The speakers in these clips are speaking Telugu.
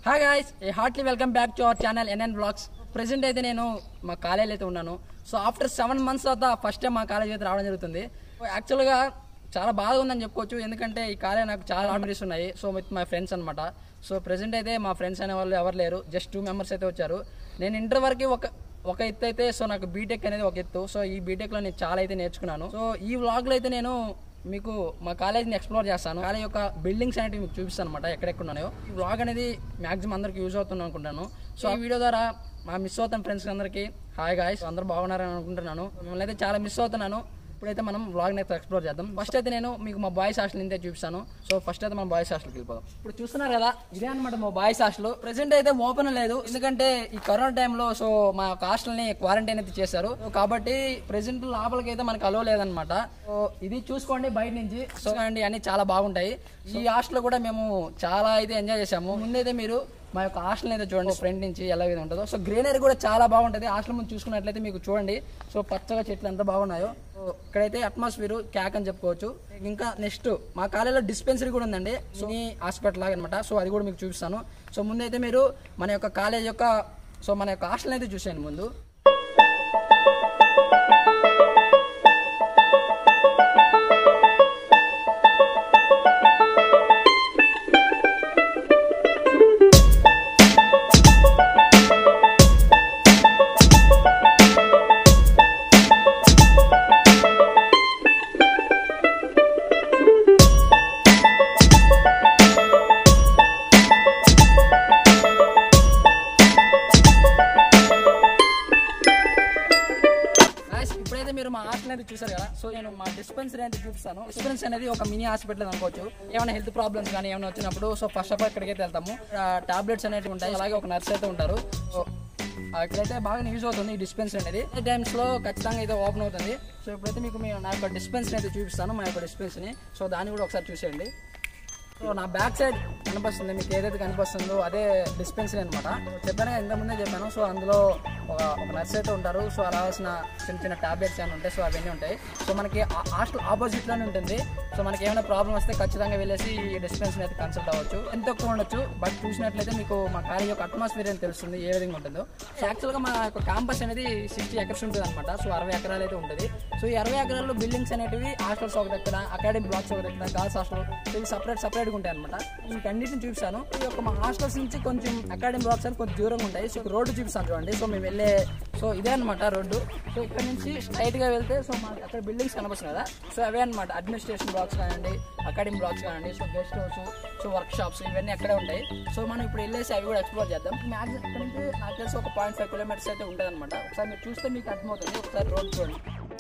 Hi guys, heartily welcome back to our channel NN blogs. Present అయితే నేను మా కాలేజీలో అయితే ఉన్నాను. సో ఆఫ్టర్ 7 months తర్వాత ఫస్ట్ టైం మా కాలేజ్ అయితే రావడం జరుగుతుంది. యాక్చువల్గా చాలా బాగా ఉందని చెప్పుకోవచ్చు, ఎందుకంటే ఈ కాలేజ్ నాకు చాలా మెమరీస్ ఉన్నాయి. సో విత్ మై ఫ్రెండ్స్ అనమాట. సో ప్రెసెంట్ అయితే మా ఫ్రెండ్స్ అనే వాళ్ళు ఎవరు లేరు, జస్ట్ 2 members అయితే వచ్చారు. నేను ఇంటర్ వరకు ఒక ఎత్తు అయితే, సో నాకు బీటెక్ అనేది ఒక ఎత్తు. సో ఈ బీటెక్లో నేను చాలా అయితే నేర్చుకున్నాను. సో ఈ వ్లాగ్లో అయితే నేను మీకు మా కాలేజ్ని ఎక్స్ప్లోర్ చేస్తాను. కాలేజ్ యొక్క బిల్డింగ్స్ అనేవి మీకు చూపిస్తాను అనమాట, ఎక్కడెక్కడ ఉన్నాయో. ఈ వ్లాగ్ అనేది మాక్సిమం అందరికి యూజ్ అవుతుంది అనుకుంటాను. సో ఈ వీడియో ద్వారా మా మిస్ అవుతాను ఫ్రెండ్స్ అందరికీ హాయ్ గాయ్స్, అందరూ బాగున్నారని అనుకుంటున్నాను. మిమ్మల్ని అయితే చాలా మిస్ అవుతున్నాను. ఇప్పుడైతే మనం వ్లాగ్ని అయితే ఎక్స్ప్లోర్ చేద్దాం. ఫస్ట్ అయితే నేను మీకు మా బాయ్స్ హాస్టల్ అయితే చూపిస్తాను. సో ఫస్ట్ అయితే మనం బాయ్స్ హాస్టల్కి వెళ్ళిపోదాం. ఇప్పుడు చూస్తున్నారు కదా, ఇదే అనమాట మా బాయ్స్ హాస్టల్. ప్రెసెంట్ అయితే ఓపెన్ లేదు, ఎందుకంటే ఈ కరోనా టైంలో సో మా హాస్టల్ని క్వారంటైన్ అయితే చేశారు. కాబట్టి ప్రెసెంట్ లోపలికి అయితే మనకు అలో లేదనమాట. సో ఇది చూసుకోండి బయట నుంచి. సో అండి అన్ని చాలా బాగుంటాయి. ఈ హాస్టల్ కూడా మేము చాలా అయితే ఎంజాయ్ చేసాము. ముందైతే మీరు మా యొక్క హాస్టల్ అయితే చూడండి, ఫ్రంట్ నుంచి ఎలా అయితే ఉంటుందో. సో గ్రీనరీ కూడా చాలా బాగుంటుంది. హాస్టల్ ముందు చూసుకున్నట్లయితే మీకు చూడండి, సో పచ్చగా చెట్లు ఎంత బాగున్నాయో. సో ఇక్కడైతే అట్మాస్ఫియర్ క్యాక్ అని చెప్పుకోవచ్చు. ఇంకా నెక్స్ట్ మా కాలేజీలో డిస్పెన్సరీ కూడా ఉందండి, మినీ హాస్పిటల్ లాగా అనమాట. సో అది కూడా మీకు చూపిస్తాను. సో ముందైతే మీరు మన యొక్క కాలేజ్ యొక్క మన యొక్క హాస్టల్ అయితే చూసేయండి ముందు. మీరు మా హాస్టల్ అయితే చూసారు కదా. సో నేను మా డిస్పెన్సరీ అయితే చూపిస్తాను. డిస్పెన్సరీ అనేది ఒక మినీ హాస్పిటల్ అనుకోవచ్చు. ఏమైనా హెల్త్ ప్రాబ్లమ్స్ కానీ ఏమైనా వచ్చినప్పుడు సో ఫస్ట్ ఆఫ్ ఆల్ ఇక్కడికైతే వెళ్తాము. టాబ్లెట్స్ అనేవి ఉంటాయి, అలాగే ఒక నర్స్ అయితే ఉంటారు. సో ఇక్కడైతే బాగా యూజ్ అవుతుంది ఈ డిస్పెన్సరీ అనేది. ఈ టైమ్స్లో ఖచ్చితంగా అయితే ఓపెన్ అవుతుంది. సో ఇప్పుడైతే మీకు నా యొక్క డిస్పెన్సరీ అయితే చూపిస్తాను, మా యొక్క డిస్పెన్సరీ. సో దాన్ని కూడా ఒకసారి చూసేయండి. సో నా బ్యాక్ సైడ్ కనిపిస్తుంది, మీకు ఏదైతే కనిపిస్తుందో అదే డిస్పెన్సరీ అనమాట. చెప్పాను ఇంతకుముందే చెప్పాను. సో అందులో ఒక నర్స్ అయితే ఉంటారు. సో రావాల్సిన చిన్న చిన్న టాబ్లెట్స్ ఏమైనా ఉంటాయి, సో అవన్నీ ఉంటాయి. సో మనకి హాస్టల్ ఆపోజిట్లోనే ఉంటుంది. సో మనకి ఏమైనా ప్రాబ్లం వస్తే ఖచ్చితంగా వెళ్ళేసి ఈ డిస్పెన్సరీ అయితే కన్సల్ట్ అవ్వచ్చు. ఎంత ఎక్కువ ఉండొచ్చు, బట్ చూసినట్లయితే మీకు మా కాలేజ్ యొక్క అట్మాస్ఫియర్ అని తెలుస్తుంది ఏ విధంగా ఉంటుందో. సో యాక్చువల్గా మా యొక్క క్యాంపస్ అనేది 60 acres ఉంటుంది అనమాట. సో 60 ఎకరాలు అయితే ఉంటుంది. సో ఈ 60 ఎకరాల్లో బిల్డింగ్స్ అనేవి హాస్టల్స్ ఒక దగ్గర, అకాడమిక్ బ్లాక్స్ ఒక దగ్గర, గర్ల్స్ హాస్టల్, ఇవి సపరేట్గా ఉంటాయి అనమాట. వీటన్నిటిని చూపిస్తాను. ఈ యొక్క మా హాస్టల్స్ నుంచి కొంచెం అకాడమిక్ బ్లాక్స్ అని కొంచెం దూరంగా ఉంటాయి. సో రోడ్డు చూపిస్తాను చూడండి. సో మేము వెళ్ళే సో ఇదే అనమాట రోడ్డు. సో ఇక్కడ నుంచి స్ట్రైట్గా వెళ్తే సో మనకి అక్కడ బిల్డింగ్స్ కనిపిస్తుంది కదా. సో అవే అనమాట అడ్మినిస్ట్రేషన్ బ్లాక్స్ కానివ్వండి, అకాడమిక్ బ్లాక్స్ కానివ్వండి, so guest house, so workshops ఇవన్నీ అక్కడే ఉంటాయి. సో మనం ఇప్పుడు వెళ్ళేసి అవి కూడా ఎక్స్ప్లోర్ చేద్దాం. మ్యాక్సిమం ఇక్కడ నుంచి నాకు తెలిసి ఒక 0.5 kilometers అయితే ఉంటుంది అనమాట. ఒకసారి మీరు చూస్తే మీకు అర్థమవుతుంది. ఒకసారి రోడ్ చూడండి.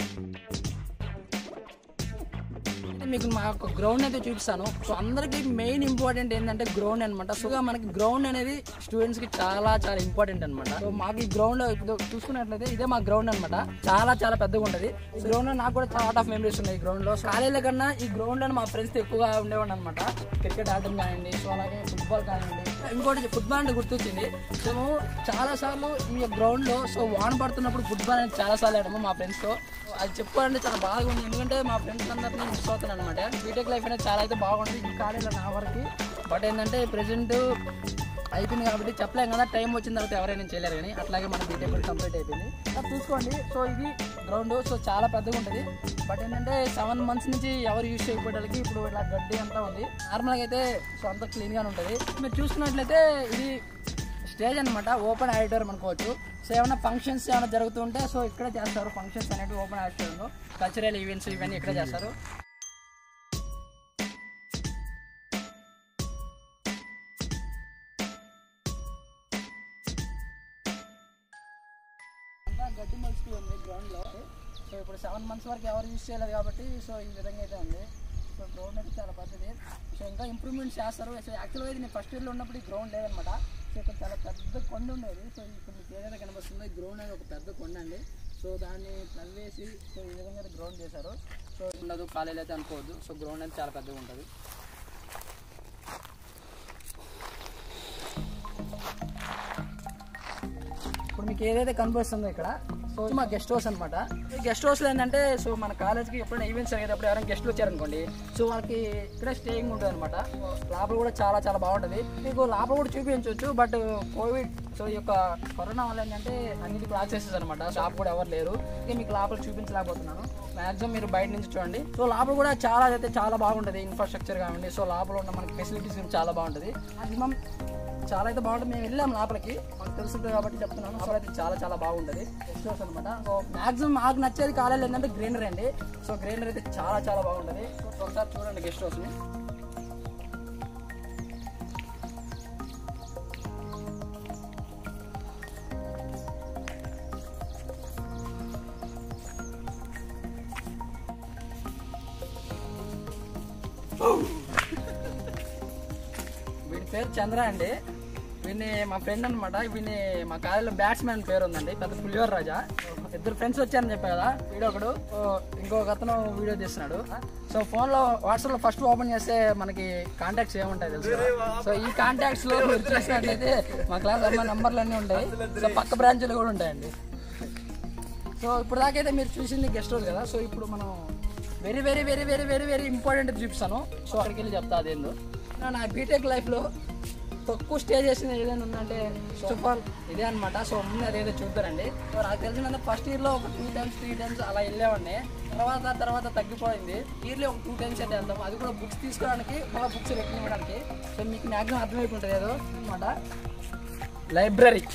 మీకు మా యొక్క గ్రౌండ్ అయితే చూపిస్తాను. సో అందరికి మెయిన్ ఇంపార్టెంట్ ఏంటంటే గ్రౌండ్ అనమాట. సో మనకి గ్రౌండ్ అనేది స్టూడెంట్స్ కి చాలా చాలా ఇంపార్టెంట్ అనమాట. సో మాకు ఈ గ్రౌండ్ ఇప్పుడు చూసుకున్నట్లయితే ఇదే మా గ్రౌండ్ అనమాట. చాలా చాలా పెద్దగా ఉంటుంది. ఈ గ్రౌండ్ లో నాకు కూడా చాలా ఆఫ్ మెమరీస్ ఉన్నాయి. ఈ గ్రౌండ్ లో కాలేజీల కన్నా ఈ గ్రౌండ్ లో మా ఫ్రెండ్స్ ఎక్కువగా ఉండేవాడు అనమాట. క్రికెట్ ఆడడం కానివ్వండి, సో అలాగే ఫుట్బాల్ కానివ్వండి. ఇంకోటి ఫుట్బాల్ అంటే గుర్తొచ్చింది. సో చాలా సార్లు ఈ గ్రౌండ్ లో సో వాన పడుతున్నప్పుడు ఫుట్బాల్ అనేది చాలా సార్లు ఆడాము మా ఫ్రెండ్స్ తో. అది చెప్పుకోవాలంటే చాలా బాగుంది, ఎందుకంటే మా ఫ్రెండ్స్ అందరినీ మిస్ అవుతున్నాను అనమాట. బీటెక్ లైఫ్ అనేది చాలా అయితే బాగుంది ఈ కాలేజీలో నా వరకు. బట్ ఏంటంటే ప్రెసెంట్ అయిపోయింది కాబట్టి చెప్పలేం కదా, టైం వచ్చిన తర్వాత ఎవరైనా చేయలేరు. కానీ అట్లాగే మన బీటెక్ కూడా కంప్లీట్ అయిపోయింది. అది చూసుకోండి. సో ఇది గ్రౌండ్, సో చాలా పెద్దగా ఉంటుంది. బట్ ఏంటంటే 7 months నుంచి ఎవరు యూజ్ చేయకపోవడానికి ఇప్పుడు ఇలా గడ్డి అంతా ఉంది. నార్మల్గా అయితే సో అంతా క్లీన్గానే ఉంటుంది. మీరు చూసుకున్నట్లయితే ఇది స్టేజ్ అనమాట, ఓపెన్ ఆడిటోరియం అనుకోవచ్చు. సో ఏమైనా ఫంక్షన్స్ ఏమైనా జరుగుతుంటే సో ఇక్కడే చేస్తారు. ఫంక్షన్స్ అనేవి ఓపెన్ ఆడిటోరియంలో, కల్చరల్ ఈవెంట్స్ ఇవన్నీ ఇక్కడే చేస్తారు. అంతా గడ్డి మలుస్తూ ఉంది గ్రౌండ్లో. సో ఇప్పుడు 7 months వరకు ఎవరు యూజ్ చేయలేదు కాబట్టి సో ఈ విధంగా అయితే ఉంది. సో గ్రౌండ్ అయితే చాలా పెద్దది. సో ఇంకా ఇంప్రూవ్మెంట్స్ చేస్తారు. సో యాక్చువల్గా ఇది నేను ఫస్ట్ ఇయర్లో ఉన్నప్పుడు ఈ గ్రౌండ్ లేదనమాట. సో ఇక్కడ చాలా పెద్ద కొండ ఉండేది. సో ఇప్పుడు మీకు ఏదైనా కనిపిస్తుందో ఈ గ్రౌండ్ అనేది ఒక పెద్ద కొండ అండి. సో దాన్ని తవ్వేసి సో ఈ విధంగా గ్రౌండ్ చేశారు. సో ఉండదు కాలేజ్ అయితే అనుకోవద్దు. సో గ్రౌండ్ అయితే చాలా పెద్దగా ఉంటుంది. ఇప్పుడు మీకు ఏదైతే కనిపిస్తుందో ఇక్కడ సో మా గెస్ట్ హౌస్ అనమాట. ఈ గెస్ట్ హౌస్లో ఏంటంటే సో మన కాలేజ్కి ఎప్పుడైనా ఈవెంట్స్ అయ్యేటప్పుడు ఎవరైనా గెస్ట్లు వచ్చారనుకోండి సో వాళ్ళకి ఇక్కడే స్టేయింగ్ ఉంటుంది అనమాట. లోపల కూడా చాలా చాలా బాగుంటుంది. మీకు లోపల కూడా చూపించవచ్చు, బట్ కోవిడ్ సో ఈ యొక్క కరోనా వల్ల ఏంటంటే అన్నిటి క్లాస్ చేసేది అనమాట. షాప్ కూడా ఎవరు లేరు, ఇంకా మీకు లోపల చూపించలేకపోతున్నాను. మ్యాక్సిమం మీరు బయట నుంచి చూడండి. సో లోపల కూడా చాలా అయితే చాలా బాగుంటుంది, ఇన్ఫ్రాస్ట్రక్చర్ కావండి. సో లోపల ఉన్న మనకి ఫెసిలిటీస్ చాలా బాగుంటుంది. మ్యాక్సిమం చాలా అయితే బాగుంటుంది. మేము వెళ్ళాం లోపలికి, మాకు తెలుస్తుంది కాబట్టి చెప్తున్నాను. అసలు అయితే చాలా చాలా బాగుంటుంది గెస్ట్ హౌస్ అనమాట. సో మ్యాక్సిమం మాకు నచ్చేది కాలేజ్ ఏంటంటే గ్రీనరీ అండి. సో గ్రీనరీ అయితే చాలా చాలా బాగుంటుంది. సో ఒకసారి చూడండి గెస్ట్ హౌస్ని. వీడి పేరు చంద్ర అండి. వీడిని మా ఫ్రెండ్ అనమాట. వీడిని మా కాలేజీలో బ్యాట్స్మెన్ పేరు ఉందండి, పెద్ద పులివర్ రాజా. ఇద్దరు ఫ్రెండ్స్ వచ్చారని చెప్పా కదా, వీడియో ఒకడు, ఇంకొక అతను వీడియో తీస్తున్నాడు. సో ఫోన్లో వాట్సాప్లో ఫస్ట్ ఓపెన్ చేస్తే మనకి కాంటాక్ట్స్ ఏముంటాయి తెలుసు. సో ఈ కాంటాక్ట్స్లో మీరు చేసినట్లయితే మా క్లాస్ అమ్మాయి నంబర్లు అన్నీ ఉంటాయి. సో పక్క బ్రాంచ్లు కూడా ఉంటాయండి. సో ఇప్పుడు దాకైతే మీరు చూసింది గెస్ట్ హౌస్ కదా. సో ఇప్పుడు మనం very very very very very very important చూపిస్తాను. సో అక్కడికి వెళ్ళి చెప్తా అదేందో. నా బీటెక్ లైఫ్లో తక్కువ స్టే చేసింది ఏదైనా ఉందంటే సూపర్ ఇదే అనమాట. సో ముందు అదేదో చూద్దారండి. సో నాకు తెలిసినంత ఫస్ట్ ఇయర్లో ఒక 2 times 3 times అలా వెళ్ళేవాడిని. తర్వాత తగ్గిపోయింది. ఇయర్లీ ఒక 2 times అయితే వెళ్తాం, అది కూడా బుక్స్ తీసుకోవడానికి, మళ్ళీ బుక్స్ పెట్టినడానికి. సో మీకు మ్యాక్సిమం అర్థమైపోతుంది ఏదో అనమాట. లైబ్రరీ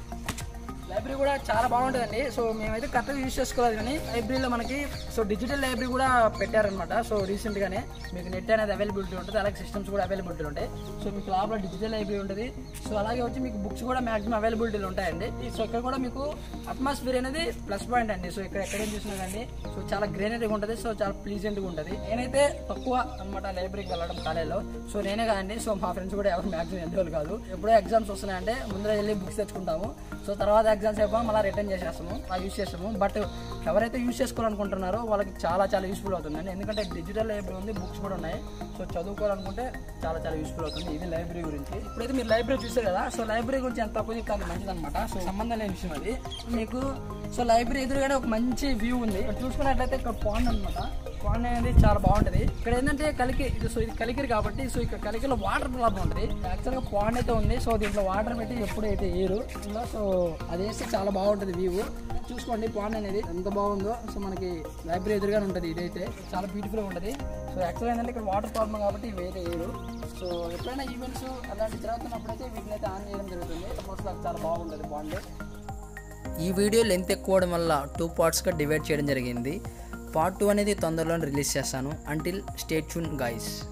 కూడా చాలా బాగుంటుందండి. సో మేమైతే కరెక్ట్గా యూజ్ చేసుకోలేదు, కానీ లైబ్రరీలో మనకి సో డిజిటల్ లైబ్రరీ కూడా పెట్టారనమాట. సో రీసెంట్గానే మీకు నెట్ అనేది అవైలబిలిటీ ఉంటుంది, అలాగే సిస్టమ్స్ కూడా అవైలబిలిటీ ఉంటాయి. సో మీకు లోపల డిజిటల్ లైబ్రరీ ఉంటుంది. సో అలాగే వచ్చి మీకు బుక్స్ కూడా మ్యాక్సిమం అవైలబిలిటీలు ఉంటాయండి. సో ఇక్కడ కూడా మీకు అట్మాస్ఫియర్ అనేది ప్లస్ పాయింట్ అండి. సో ఇక్కడ ఎక్కడేం చూసినా కానీ సో చాలా గ్రీనరీగా ఉంటుంది. సో చాలా ప్లీజెంట్గా ఉంటుంది. నేనైతే తక్కువ అనమాట లైబ్రరీకి వెళ్ళడం కాలేజ్లో. సో నేనే కాదండి, సో మా ఫ్రెండ్స్ కూడా ఎవరు మ్యాక్సిమం ఎంతోళ్ళు కాదు. ఎప్పుడో ఎగ్జామ్స్ వస్తున్నాయంటే ముందర వెళ్ళి బుక్స్ తెచ్చుకుంటాము. సో తర్వాత ఎగ్జామ్స్ అయిపోయి మళ్ళీ రిటర్న్ చేసేస్తాము, యూజ్ చేస్తాము. బట్ ఎవరైతే యూజ్ చేసుకోవాలనుకుంటున్నారో వాళ్ళకి చాలా చాలా యూస్ఫుల్ అవుతుందండి. ఎందుకంటే డిజిటల్ లైబ్రరీ ఉంది, బుక్స్ కూడా ఉన్నాయి. సో చదువుకోవాలనుకుంటే చాలా చాలా యూస్ఫుల్ అవుతుంది. ఇది లైబ్రరీ గురించి. ఇప్పుడైతే మీరు లైబ్రరీ చూసారు కదా. సో లైబ్రరీ గురించి ఎంత తక్కువ చెప్తే అంత మంచిది అనమాట. సో సంబంధం లేని విషయం అది మీకు. సో లైబ్రరీ ఎదురుగానే ఒక మంచి వ్యూ ఉంది. ఇక్కడ చూసుకున్నట్లయితే ఇక్కడ పాండ్ అనమాట. పాండ్ అనేది చాలా బాగుంటుంది. ఇక్కడ ఏంటంటే సో ఇది కలికిరి కాబట్టి సో ఇక్కడ కలికిరిలో వాటర్ ప్రాబ్లం ఉంటుంది. యాక్చువల్గా పాండ్ అయితే ఉంది. సో దీంట్లో వాటర్ పెట్టి ఎప్పుడైతే ఏరు ఇలా సో అది వేస్తే చాలా బాగుంటుంది వ్యూ. చూసుకోండి పాండ్ అనేది ఎంత బాగుందో. సో మనకి లైబ్రరీ ఎదురుగానే ఉంటుంది. ఇదైతే చాలా బ్యూటిఫుల్గా ఉంటుంది. సో యాక్చువల్గా ఏంటంటే ఇక్కడ వాటర్ ప్రాబ్లం కాబట్టి వేరే ఏరు. సో ఎప్పుడైనా ఈవెంట్స్ అలాంటి జరుగుతున్నప్పుడైతే వీటిని అయితే ఆన్ చేయడం జరుగుతుంది. సపోజ్ నాకు చాలా బాగుంటుంది పాండ్. ఈ వీడియో లెంత్ ఎక్కువ అవడం వల్ల 2 partsగా డివైడ్ చేయడం జరిగింది. పార్ట్ 2 అనేది తొందరలో రిలీజ్ చేస్తాను. Until stay tune guys.